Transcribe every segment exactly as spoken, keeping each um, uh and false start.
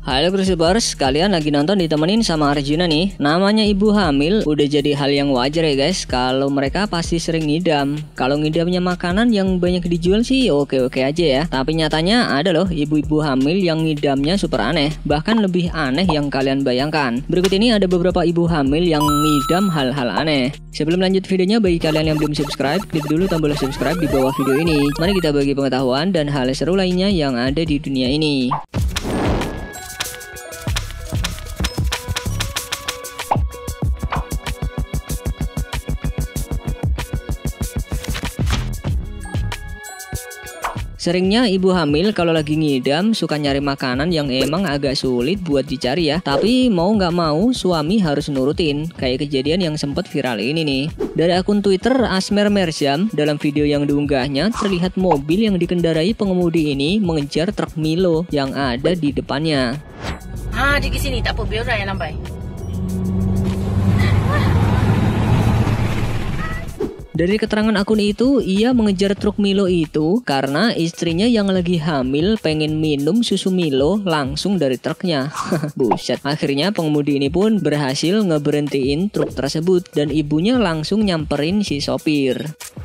Halo Cruisers, kalian lagi nonton ditemenin sama Arjuna nih. Namanya ibu hamil udah jadi hal yang wajar ya guys. Kalau mereka pasti sering ngidam. Kalau ngidamnya makanan yang banyak dijual sih oke-oke aja ya. Tapi nyatanya ada loh ibu-ibu hamil yang ngidamnya super aneh. Bahkan lebih aneh yang kalian bayangkan. Berikut ini ada beberapa ibu hamil yang ngidam hal-hal aneh. Sebelum lanjut videonya, bagi kalian yang belum subscribe, klik dulu tombol subscribe di bawah video ini. Mari kita bagi pengetahuan dan hal seru lainnya yang ada di dunia ini. Seringnya ibu hamil kalau lagi ngidam suka nyari makanan yang emang agak sulit buat dicari ya. Tapi mau nggak mau suami harus nurutin. Kayak kejadian yang sempat viral ini nih. Dari akun Twitter Asmer Mersyam, dalam video yang diunggahnya terlihat mobil yang dikendarai pengemudi ini mengejar truk Milo yang ada di depannya. Ha, di sini tak apa, biar orang yang lambai. Dari keterangan akun itu, ia mengejar truk Milo itu karena istrinya yang lagi hamil pengen minum susu Milo langsung dari truknya. Buset. Akhirnya pengemudi ini pun berhasil ngeberhentiin truk tersebut dan ibunya langsung nyamperin si sopir.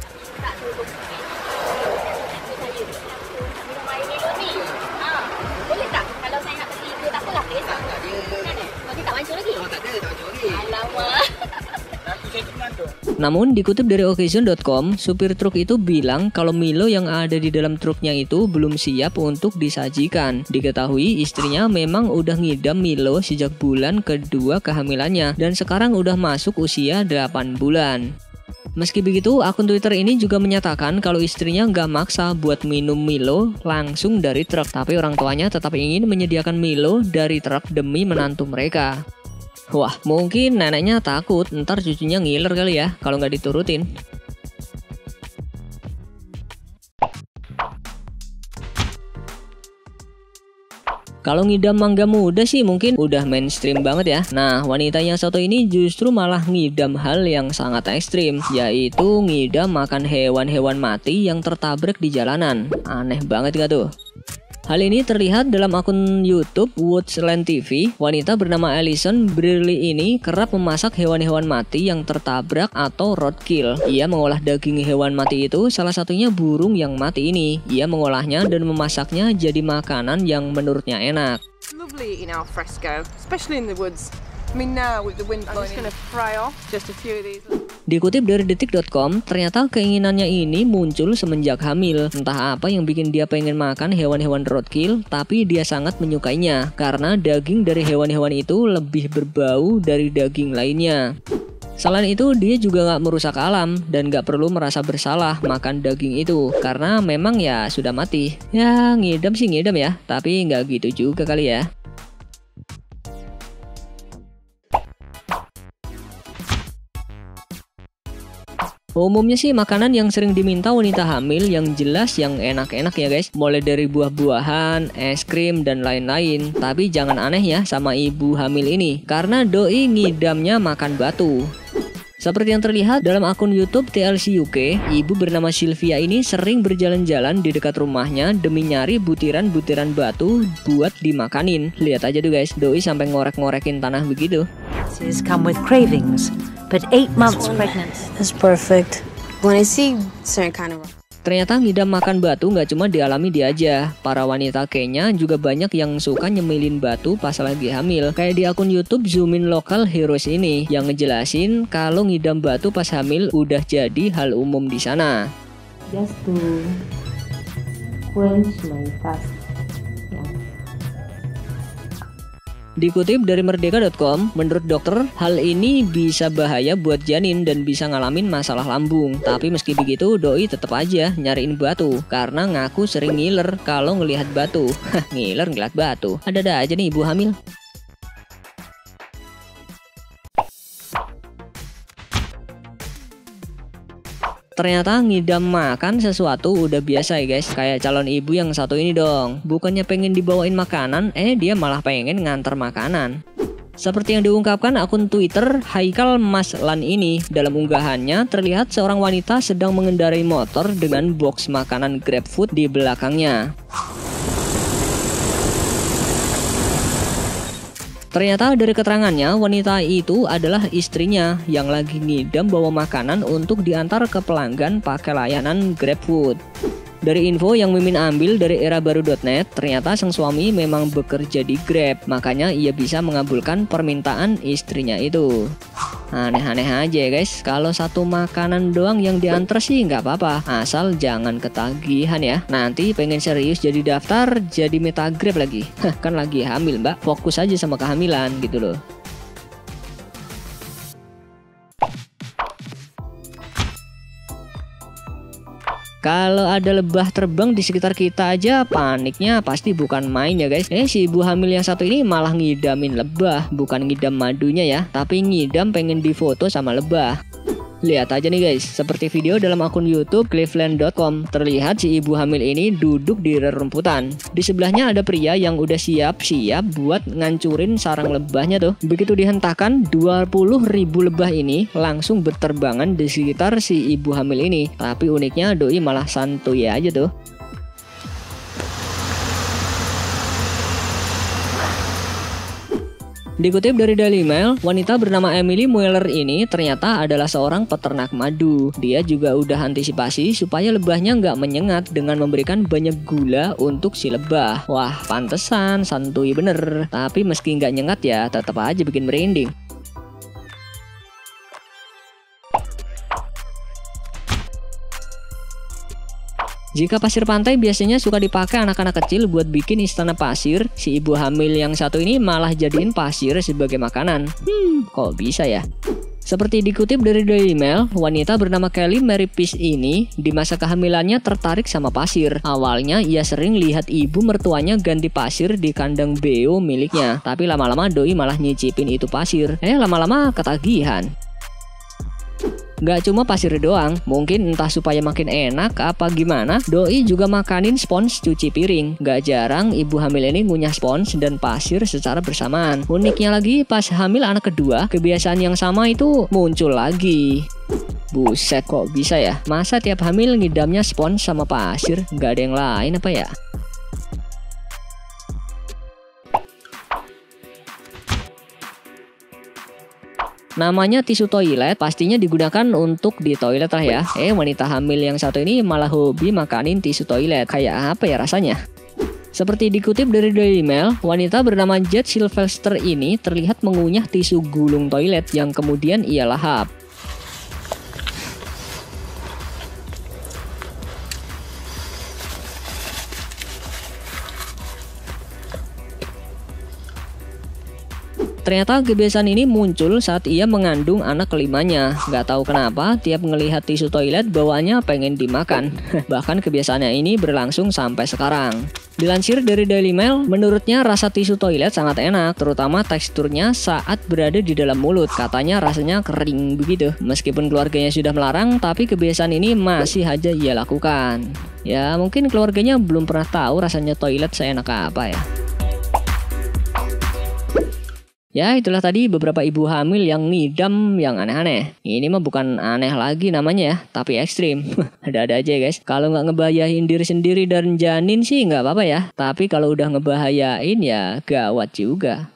Namun dikutip dari occasion dot com, supir truk itu bilang kalau Milo yang ada di dalam truknya itu belum siap untuk disajikan. Diketahui istrinya memang udah ngidam Milo sejak bulan kedua kehamilannya dan sekarang udah masuk usia delapan bulan. Meski begitu, akun Twitter ini juga menyatakan kalau istrinya nggak maksa buat minum Milo langsung dari truk, tapi orang tuanya tetap ingin menyediakan Milo dari truk demi menantu mereka. Wah, mungkin neneknya takut ntar cucunya ngiler kali ya kalau nggak diturutin. Kalau ngidam mangga muda sih mungkin udah mainstream banget ya. Nah, wanita yang satu ini justru malah ngidam hal yang sangat ekstrim, yaitu ngidam makan hewan-hewan mati yang tertabrak di jalanan. Aneh banget gak tuh? Hal ini terlihat dalam akun YouTube Woodsland T V. Wanita bernama Alison Brearley ini kerap memasak hewan-hewan mati yang tertabrak atau roadkill. Ia mengolah daging hewan mati itu, salah satunya burung yang mati ini. Ia mengolahnya dan memasaknya jadi makanan yang menurutnya enak. Lovely in al fresco, especially in the woods. I mean now with the wind blowing, I'm just going to fry off just a few of these. Dikutip dari detik dot com, ternyata keinginannya ini muncul semenjak hamil. Entah apa yang bikin dia pengen makan hewan-hewan roadkill, tapi dia sangat menyukainya karena daging dari hewan-hewan itu lebih berbau dari daging lainnya. Selain itu, dia juga gak merusak alam dan gak perlu merasa bersalah makan daging itu karena memang ya sudah mati. Ya ngidam sih ngidam ya, tapi gak gitu juga kali ya. Umumnya sih makanan yang sering diminta wanita hamil yang jelas yang enak-enak ya guys. Mulai dari buah-buahan, es krim, dan lain-lain. Tapi jangan aneh ya sama ibu hamil ini, karena doi ngidamnya makan batu. Seperti yang terlihat dalam akun YouTube T L C U K, ibu bernama Sylvia ini sering berjalan-jalan di dekat rumahnya demi nyari butiran-butiran batu buat dimakanin. Lihat aja tuh guys, doi sampai ngorek-ngorekin tanah begitu. Come with cravings, but eight months pregnant is perfect. When I see certain kind of Ternyata ngidam makan batu nggak cuma dialami dia aja. Para wanita Kenya juga banyak yang suka nyemilin batu pas lagi hamil. Kayak di akun YouTube Zoomin Local Heroes ini yang ngejelasin kalau ngidam batu pas hamil udah jadi hal umum di sana. Just to quench my thirst. Dikutip dari merdeka dot com, menurut dokter, hal ini bisa bahaya buat janin dan bisa ngalamin masalah lambung. Tapi meski begitu, doi tetap aja nyariin batu karena ngaku sering ngiler kalau ngelihat batu. Hah, ngiler ngeliat batu. Ada-ada aja nih ibu hamil. Ternyata ngidam makan sesuatu udah biasa ya guys. Kayak calon ibu yang satu ini dong. Bukannya pengen dibawain makanan, eh dia malah pengen nganter makanan. Seperti yang diungkapkan akun Twitter Haikal Maslan ini, dalam unggahannya terlihat seorang wanita sedang mengendarai motor dengan box makanan GrabFood di belakangnya. Ternyata dari keterangannya, wanita itu adalah istrinya yang lagi ngidam bawa makanan untuk diantar ke pelanggan pakai layanan GrabFood. Dari info yang Mimin ambil dari era baru dot net, ternyata sang suami memang bekerja di Grab, makanya ia bisa mengabulkan permintaan istrinya itu. Aneh-aneh aja ya guys, kalau satu makanan doang yang diantar sih nggak apa-apa, asal jangan ketagihan ya. Nanti pengen serius jadi daftar, jadi meta Grab lagi. Hah, kan lagi hamil mbak, fokus aja sama kehamilan gitu loh. Kalau ada lebah terbang di sekitar kita aja, paniknya pasti bukan main ya guys. Eh si ibu hamil yang satu ini malah ngidamin lebah, bukan ngidam madunya ya, tapi ngidam pengen difoto sama lebah. Lihat aja nih guys, seperti video dalam akun YouTube cleveland dot com, terlihat si ibu hamil ini duduk di rerumputan. Di sebelahnya ada pria yang udah siap-siap buat ngancurin sarang lebahnya tuh. Begitu dihentakkan, dua puluh ribu lebah ini langsung berterbangan di sekitar si ibu hamil ini. Tapi uniknya doi malah santuy aja tuh. Dikutip dari Daily Mail, wanita bernama Emily Mueller ini ternyata adalah seorang peternak madu. Dia juga udah antisipasi supaya lebahnya nggak menyengat dengan memberikan banyak gula untuk si lebah. Wah, pantesan santuy bener. Tapi meski nggak nyengat ya, tetap aja bikin merinding. Jika pasir pantai biasanya suka dipakai anak-anak kecil buat bikin istana pasir, si ibu hamil yang satu ini malah jadiin pasir sebagai makanan. Hmm, kok bisa ya? Seperti dikutip dari Daily Mail, wanita bernama Kelly Mary Peace ini di masa kehamilannya tertarik sama pasir. Awalnya ia sering lihat ibu mertuanya ganti pasir di kandang beo miliknya, tapi lama-lama doi malah nyicipin itu pasir. Eh lama-lama ketagihan. Gak cuma pasir doang, mungkin entah supaya makin enak apa gimana, doi juga makanin spons cuci piring. Gak jarang ibu hamil ini ngunyah spons dan pasir secara bersamaan. Uniknya lagi, pas hamil anak kedua, kebiasaan yang sama itu muncul lagi. Buset, kok bisa ya? Masa tiap hamil ngidamnya spons sama pasir? Gak ada yang lain apa ya? Namanya tisu toilet, pastinya digunakan untuk di toilet lah ya. Eh wanita hamil yang satu ini malah hobi makanin tisu toilet. Kayak apa ya rasanya? Seperti dikutip dari Daily Mail, wanita bernama Jet Sylvester ini terlihat mengunyah tisu gulung toilet yang kemudian ia lahap. Ternyata kebiasaan ini muncul saat ia mengandung anak kelimanya. Gak tahu kenapa, tiap ngelihat tisu toilet bawaannya pengen dimakan. Bahkan kebiasaannya ini berlangsung sampai sekarang. Dilansir dari Daily Mail, menurutnya rasa tisu toilet sangat enak, terutama teksturnya saat berada di dalam mulut. Katanya rasanya kering begitu. Meskipun keluarganya sudah melarang, tapi kebiasaan ini masih aja ia lakukan. Ya mungkin keluarganya belum pernah tahu rasanya toilet seenak apa ya. Ya itulah tadi beberapa ibu hamil yang ngidam yang aneh-aneh. Ini mah bukan aneh lagi namanya ya, tapi ekstrim. Ada-ada aja guys. Kalau nggak ngebahayain diri sendiri dan janin sih nggak apa-apa ya. Tapi kalau udah ngebahayain ya gawat juga.